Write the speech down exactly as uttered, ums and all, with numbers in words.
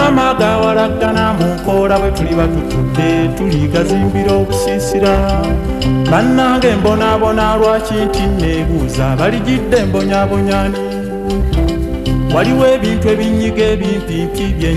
amagawalagana mu nkoola bwe tuli batutudde tuligazimbira obusiisira bannange mbonaabona lwaki nti neebuuza baligidde mbonyabonyani waliwo ebintu ebinyiga ebimpimpi bye